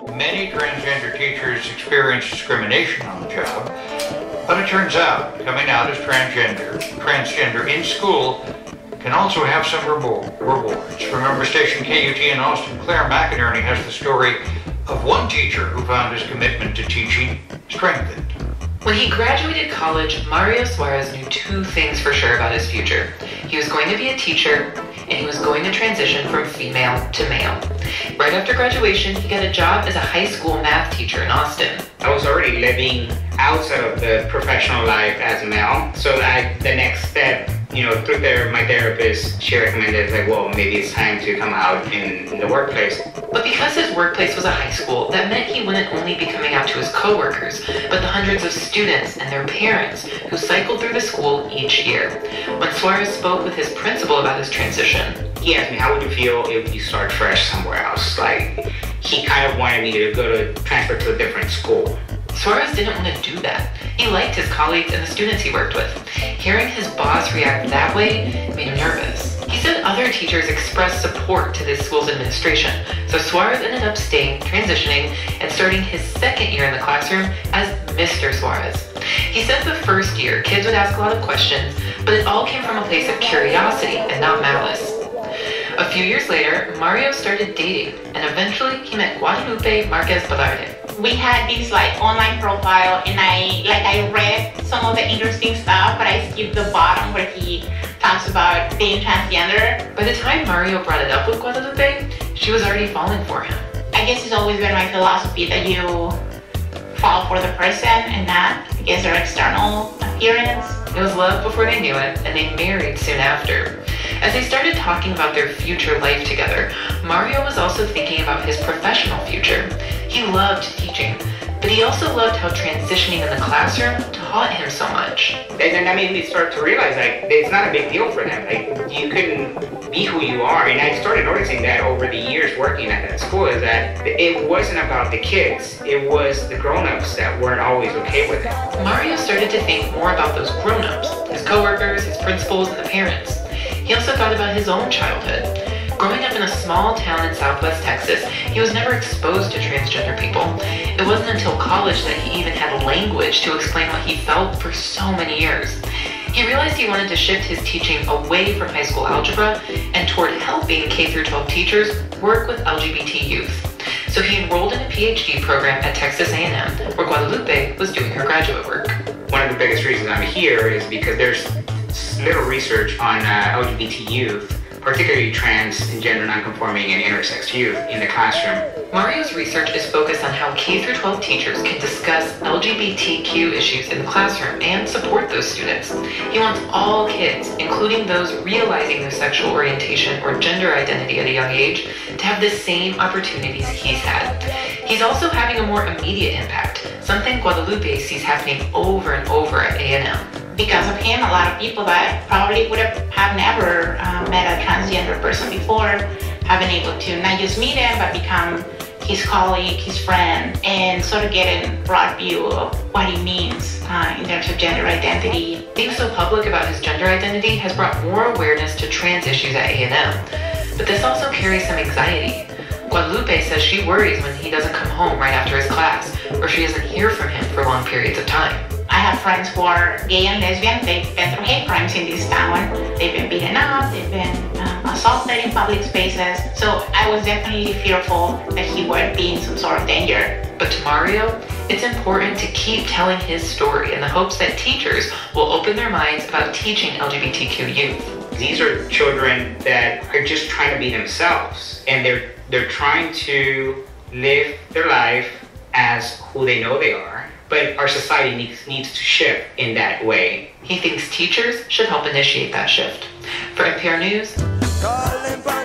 Many transgender teachers experience discrimination on the job, but it turns out coming out as transgender in school can also have some rewards. From member station KUT in Austin, Claire McInerney has the story of one teacher who found his commitment to teaching strengthened. When he graduated college, Mario Suarez knew two things for sure about his future. He was going to be a teacher, and he was going to transition from female to male. Right after graduation, he got a job as a high school math teacher in Austin. I was already living outside of the professional life as a male, so the next step, through my therapist, she recommended well, maybe it's time to come out in the workplace. But because his workplace was a high school, that meant he wouldn't only be coming out to his coworkers, but the hundreds of students and their parents who cycled through the school each year. When Suarez spoke with his principal about his transition, he asked me, how would you feel if you start fresh somewhere else? He kind of wanted me to transfer to a different school. Suarez didn't want to do that. He liked his colleagues and the students he worked with. Hearing his boss react that way made him nervous. He said other teachers expressed support to this school's administration, so Suarez ended up staying, transitioning, and starting his second year in the classroom as Mr. Suarez. He said the first year, kids would ask a lot of questions, but it all came from a place of curiosity and not malice. A few years later, Mario started dating, and eventually he met Guadalupe Marquez Balarde. We had this online profile, and I read some of the interesting stuff, but I skipped the bottom where he talks about being transgender. By the time Mario brought it up with Guadalupe, she was already falling for him. I guess it's always been my philosophy that you fall for the person and not, their external appearance. It was love before they knew it, and they married soon after. As they started talking about their future life together, Mario was also thinking about his professional future. He loved teaching, but he also loved how transitioning in the classroom taught him so much. And then that made me start to realize it's not a big deal for them. You can be who you are. And I started noticing that over the years working at that school is that it wasn't about the kids. It was the grown-ups that weren't always okay with it. Mario started to think more about those grown-ups, his coworkers, his principals, and the parents. He also thought about his own childhood. Growing up in a small town in Southwest Texas, he was never exposed to transgender people. It wasn't until college that he even had language to explain what he felt for so many years. He realized he wanted to shift his teaching away from high school algebra and toward helping K-12 teachers work with LGBT youth. So he enrolled in a PhD program at Texas A&M, where Guadalupe was doing her graduate work. One of the biggest reasons I'm here is because there's little research on LGBT youth, particularly trans and gender nonconforming and intersex youth in the classroom. Mario's research is focused on how K-12 teachers can discuss LGBTQ issues in the classroom and support those students. He wants all kids, including those realizing their sexual orientation or gender identity at a young age, to have the same opportunities he's had. He's also having a more immediate impact, something Guadalupe sees happening over and over at A&M. Because of him, a lot of people that probably would have never met a transgender person before have been able to not just meet him, but become his colleague, his friend, and sort of get a broad view of what he means in terms of gender identity. Being so public about his gender identity has brought more awareness to trans issues at A&M, but this also carries some anxiety. Guadalupe says she worries when he doesn't come home right after his class, or she doesn't hear from him for long periods of time. I have friends who are gay and lesbian. They've been through hate crimes in this town. They've been beaten up. They've been assaulted in public spaces. So I was definitely fearful that he would be in some sort of danger. But to Mario, it's important to keep telling his story in the hopes that teachers will open their minds about teaching LGBTQ youth. These are children that are just trying to be themselves, and they're trying to live their life as who they know they are. But our society needs to shift in that way. He thinks teachers should help initiate that shift. For NPR News,